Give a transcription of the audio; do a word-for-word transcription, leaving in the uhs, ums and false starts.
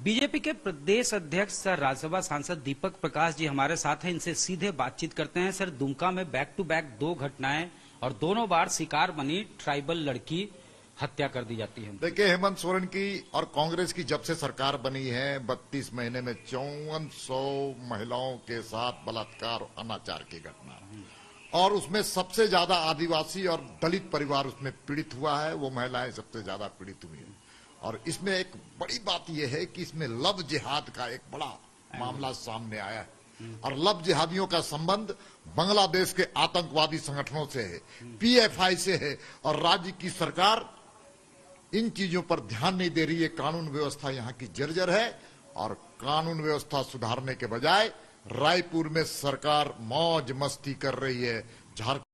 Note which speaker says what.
Speaker 1: BJP के प्रदेश अध्यक्ष sir Rajya Sabha सांसद दीपक प्रकाश जी हमारे साथ हैं। इनसे सीधे बातचीत करते हैं। सर, दुमका में बैक टू बैक दो घटनाएं और दोनों बार शिकार बनी ट्राइबल लड़की हत्या कर दी जाती है।
Speaker 2: देखिए, हेमंत सोरेन की और कांग्रेस की जब से सरकार बनी है बत्तीस महीने में चौवन सौ महिलाओं के साथ बलात्कार और अनाचार की घटना, और उसमें सबसे ज्यादा आदिवासी और दलित परिवार उसमें पीड़ित हुआ है। वो महिलाएं सबसे ज्यादा पीड़ित हुई है। और इसमें एक बड़ी बात यह है कि इसमें लव जिहाद का एक बड़ा मामला सामने आया है। और लव जिहादियों का संबंध बांग्लादेश के आतंकवादी संगठनों से है, पीएफआई से है। और राज्य की सरकार इन चीजों पर ध्यान नहीं दे रही है। कानून व्यवस्था यहाँ की जर्जर है और कानून व्यवस्था सुधारने के बजाय रायपुर में सरकार मौज मस्ती कर रही है। झारखंड